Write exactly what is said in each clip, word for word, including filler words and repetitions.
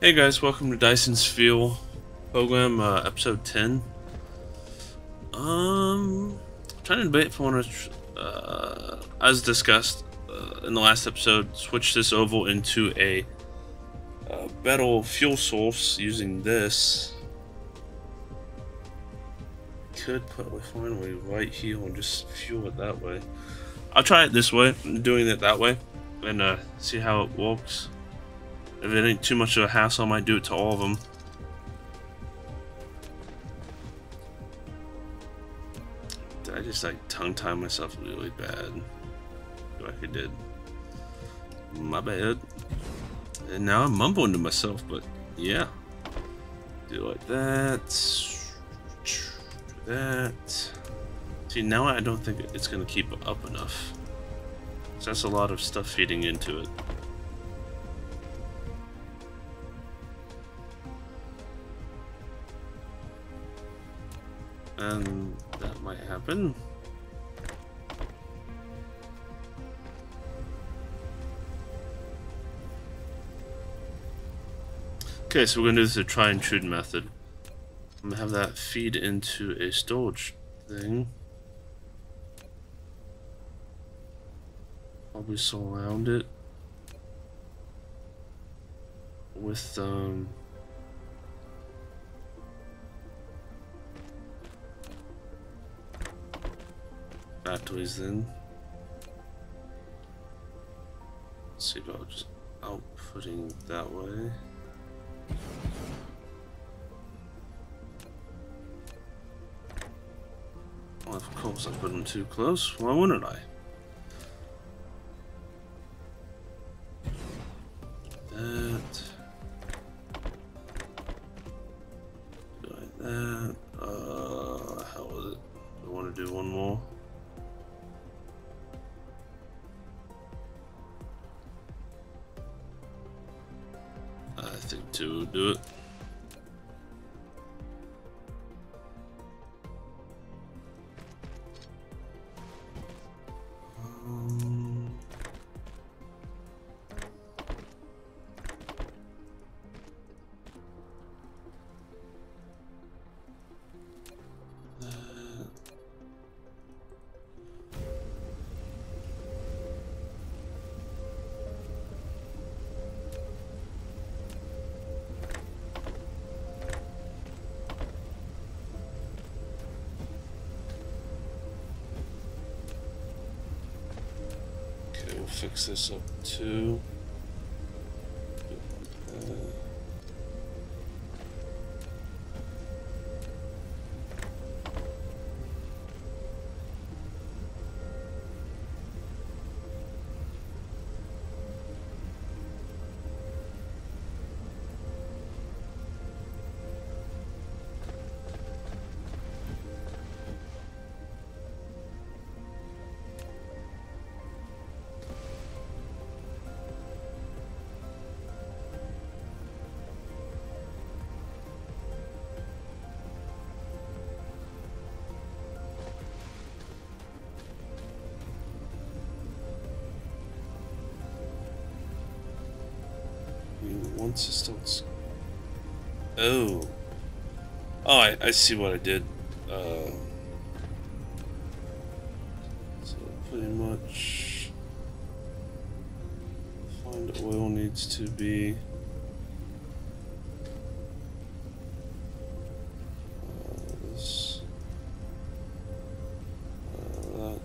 Hey guys, welcome to Dyson's Fuel program, uh, episode ten. Um, trying to debate if I want to, uh, as discussed uh, in the last episode, switch this oval into a uh, metal fuel source using this. Could put my finally right here and just fuel it that way. I'll try it this way, doing it that way, and uh, see how it works. If it ain't too much of a hassle, I might do it to all of them. Did I just like tongue tie myself really bad? Like I did. My bad. And now I'm mumbling to myself, but yeah. Do like that. Do that. See, now I don't think it's gonna keep up enough. So that's a lot of stuff feeding into it. And that might happen. Okay, so we're gonna do this a try and true method. I'm gonna have that feed into a storage thing. Probably surround it with um batteries then. Let's see about just outputting that way. Well, of course I put them too close. Why wouldn't I? That. Like that. Uh, how was it? Do I want to do one more? I think two will do it. Um, that. We'll fix this up too. Uh, Once it starts. Oh. Oh, I, I see what I did. Uh, so pretty much find oil needs to be uh, this, uh, that.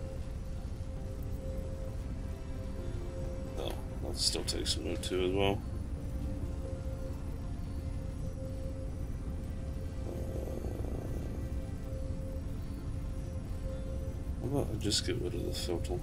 Oh, that still takes some O two as well. How about I just get rid of the filter?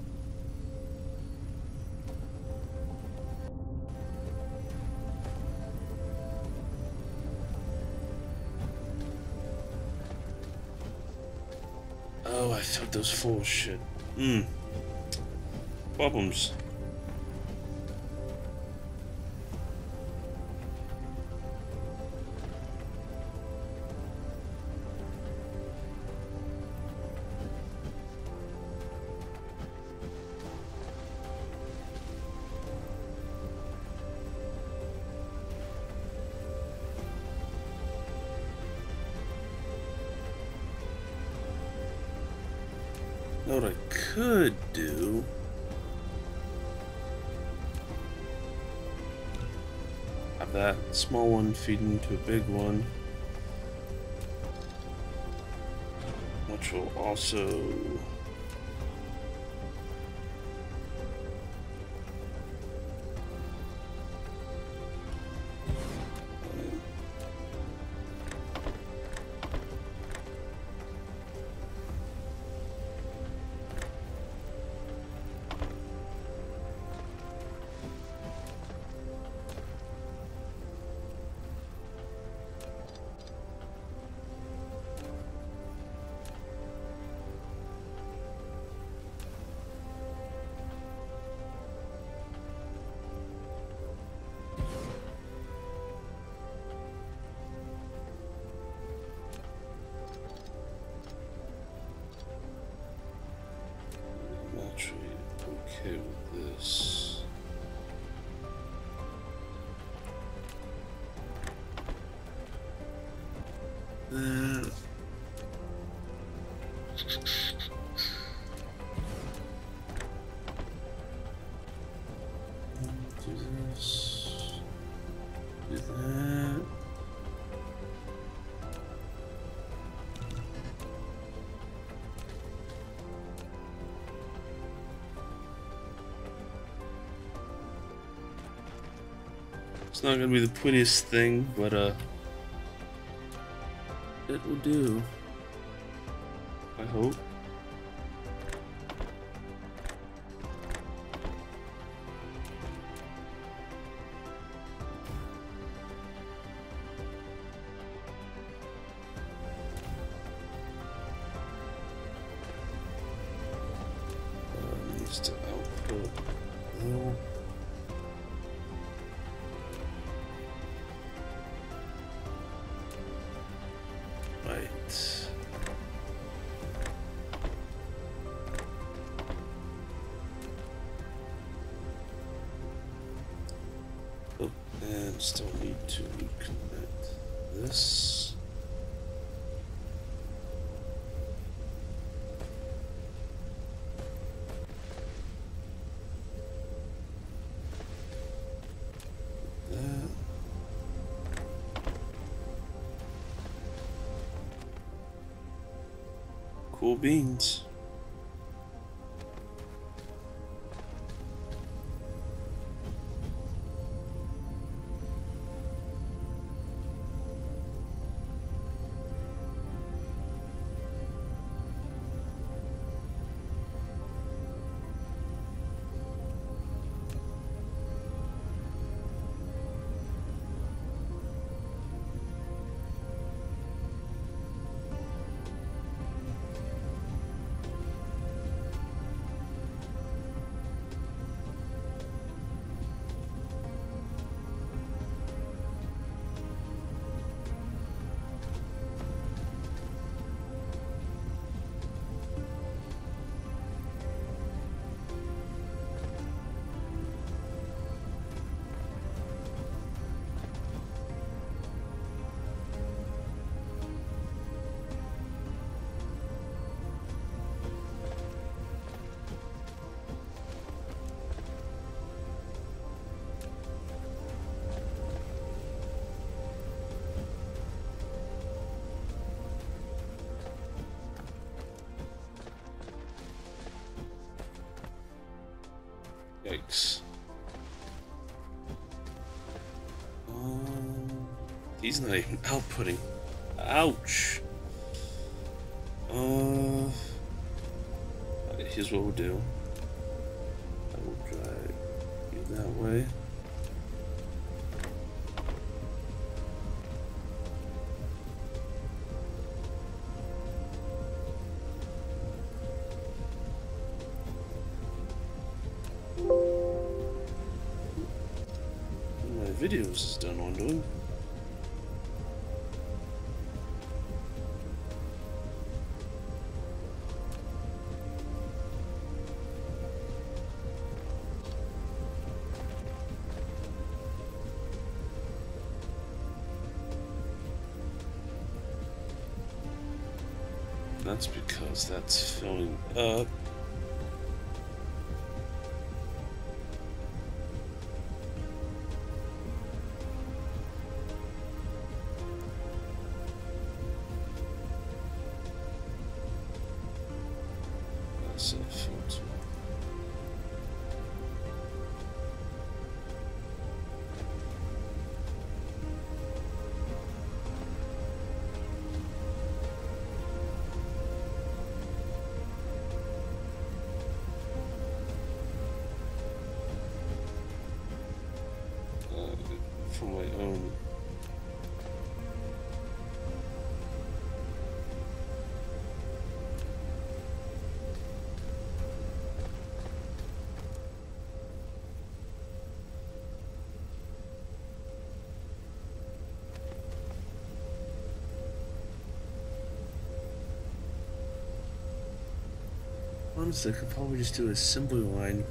Oh, I filled those full of shit. Hmm. Problems. Now what I could do... have that small one feed into a big one. Which will also... okay with this. Uh, do this. Do that. It's not gonna be the prettiest thing, but uh, it will do. I hope. Uh, needs to output. No. Oh, and still need to reconnect this. That. Cool beans. Yikes. Um, he's not even outputting. Ouch. Uh, okay, here's what we'll do. I will drag you that way. Videos is done on doing. That's because that's filling up. That's a filter. For my own. Honestly, I could probably just do a assembly line.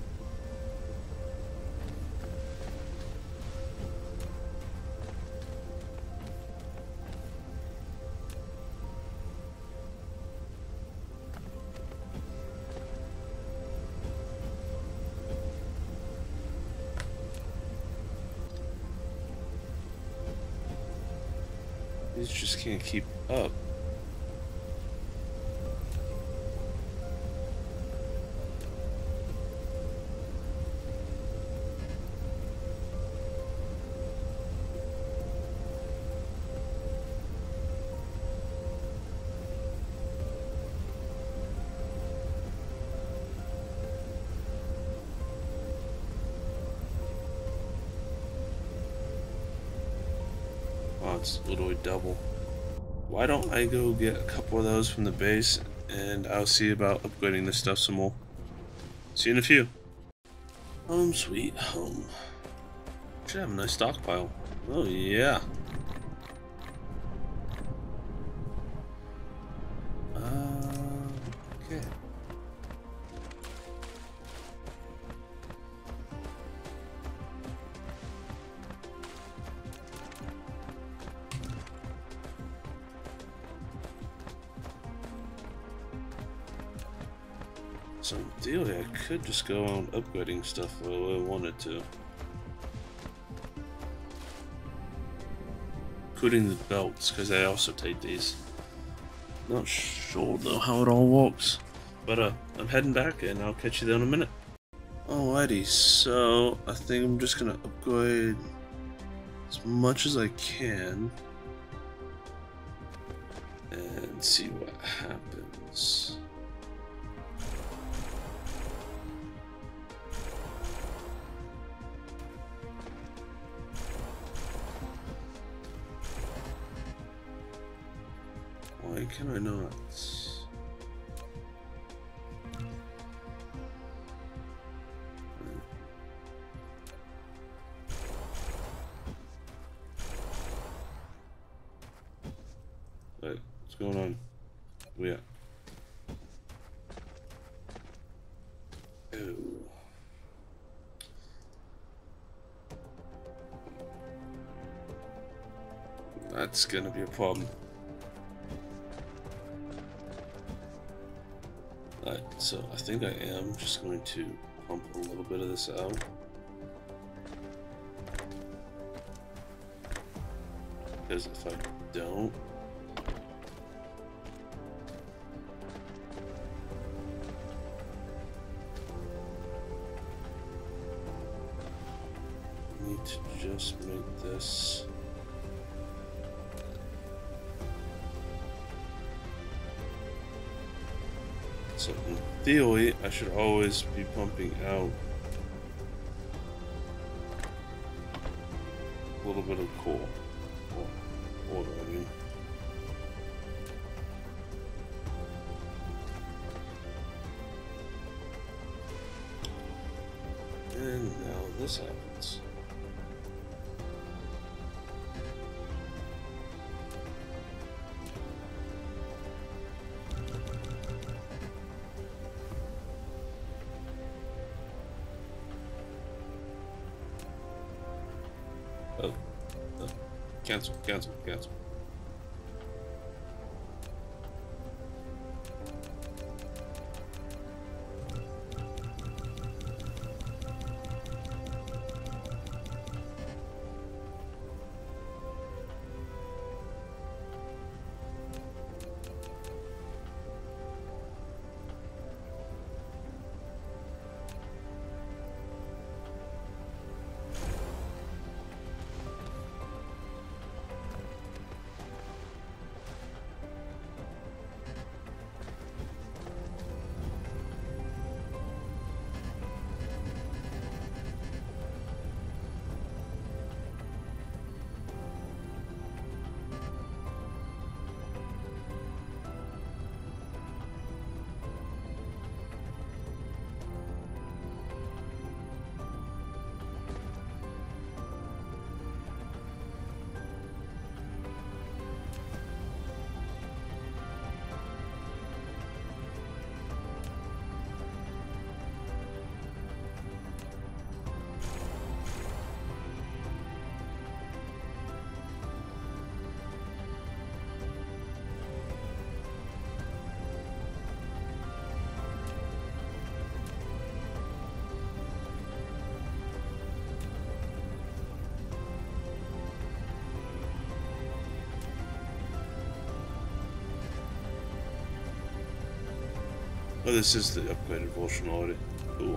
These just can't keep up. Oh, it's literally double. Why don't I go get a couple of those from the base, and I'll see about upgrading this stuff some more. See you in a few. Home sweet home. Should have a nice stockpile. Oh yeah. Uh, okay. So ideally, I could just go on upgrading stuff if I wanted to. Including the belts, because I also take these. Not sure though how it all works. But uh, I'm heading back and I'll catch you there in a minute. Alrighty, so I think I'm just gonna upgrade as much as I can. And see what happens. Why can I not? Wait, what's going on? Oh, yeah. Oh. That's gonna be a problem. Alright, so I think I am just going to pump a little bit of this out. Because if I don't, I need to just make this. So in theory, I should always be pumping out a little bit of coal, or water, I mean. And now this happens. Oh, oh, cancel, cancel, cancel. Oh, this is the upgraded version already. Cool.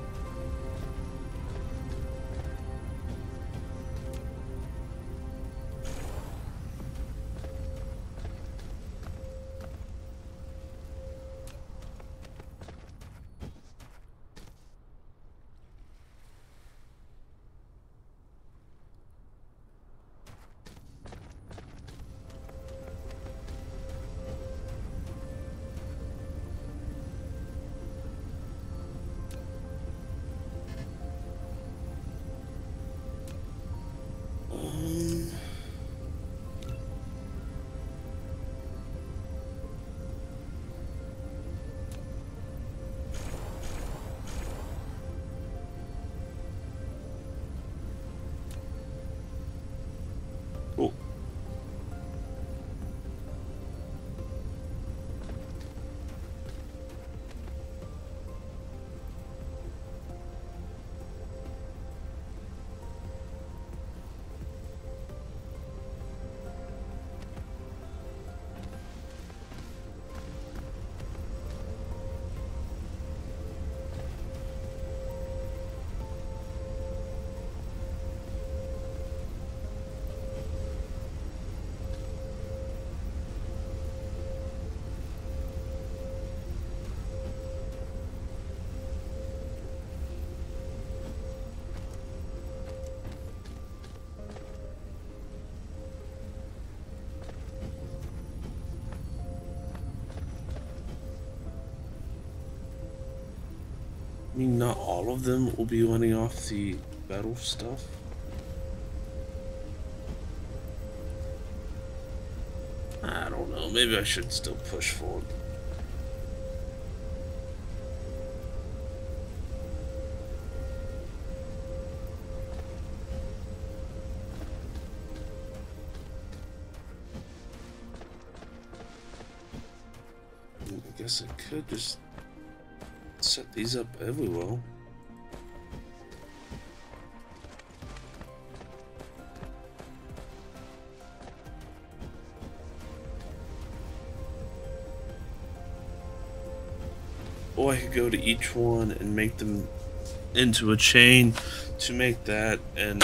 Cool. I mean, not all of them will be running off the battle stuff. I don't know, maybe I should still push forward. I guess I could just set these up everywhere. Or I could go to each one and make them into a chain to make that. And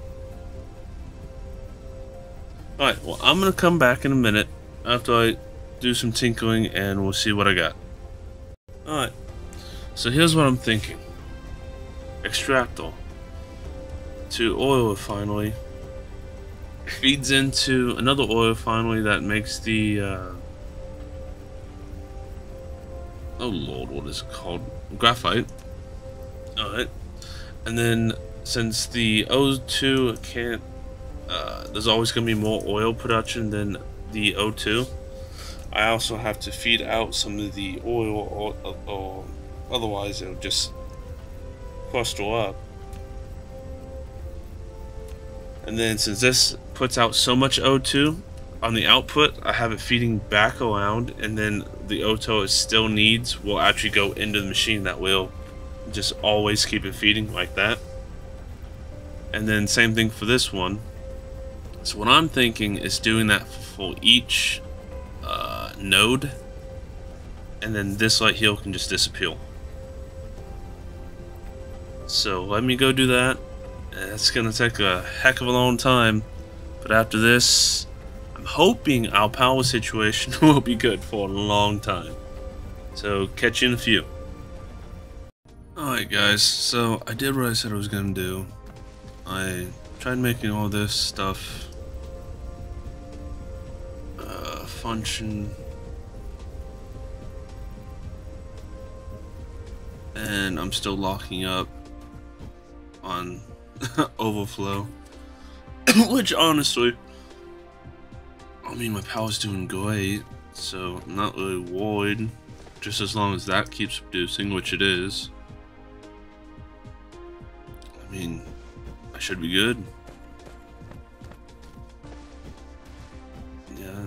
alright, well, I'm gonna come back in a minute after I do some tinkering and we'll see what I got. Alright, so here's what I'm thinking. Extractor to oil refinery feeds into another oil refinery that makes the uh, oh lord, what is it called? Graphite. Alright, and then since the O two can't uh, there's always going to be more oil production than the O two, I also have to feed out some of the oil, or, or, or otherwise it'll just cluster up. And then since this puts out so much O two on the output, I have it feeding back around, and then the O two it still needs will actually go into the machine. That will just always keep it feeding like that. And then same thing for this one. So what I'm thinking is doing that for each uh, node, and then this light here can just disappear. So let me go do that. It's gonna take a heck of a long time, but after this, I'm hoping our power situation will be good for a long time. So catch you in a few. Alright guys, so I did what I said I was gonna do. I tried making all this stuff uh, function, and I'm still locking up on overflow, which honestly, I mean, my power's doing great, so I'm not really worried, just as long as that keeps producing, which it is. I mean, I should be good. Yeah.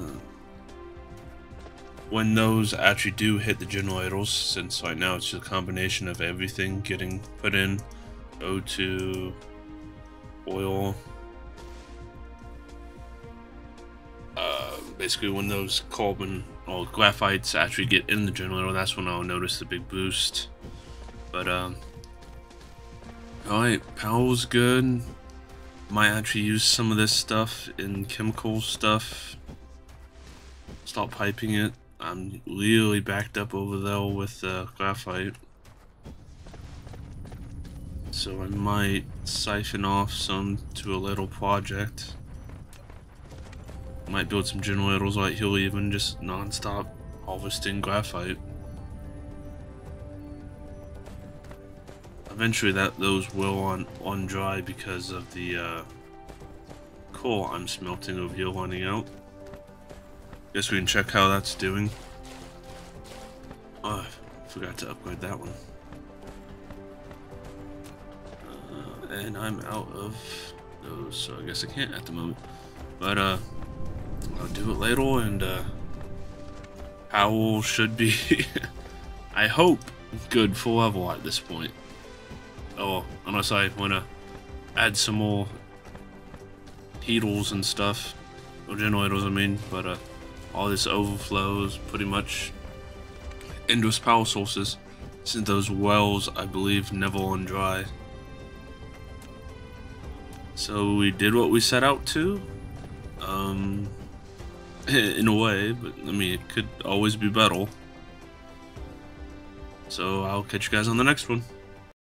When those actually do hit the generators, since right now it's just a combination of everything getting put in, O two, oil, uh, basically when those carbon well, graphites actually get in the generator, that's when I'll notice the big boost. But, um, alright, power's good. Might actually use some of this stuff in chemical stuff. Stop piping it. I'm really backed up over there with uh, graphite. So I might siphon off some to a little project. Might build some generators right here, even just non-stop harvesting graphite. Eventually that those will on, on dry because of the uh, coal I'm smelting over here running out. Guess we can check how that's doing. Oh, I forgot to upgrade that one. Uh, and I'm out of those, so I guess I can't at the moment. But uh, I'll do it later, and uh, Howl should be, I hope, good for level at this point. Oh, unless I want to add some more heaters and stuff, or generators I mean, but uh, all this overflow is pretty much endless power sources, since those wells, I believe, never run dry. So we did what we set out to, um, in a way, but I mean, it could always be better. So I'll catch you guys on the next one.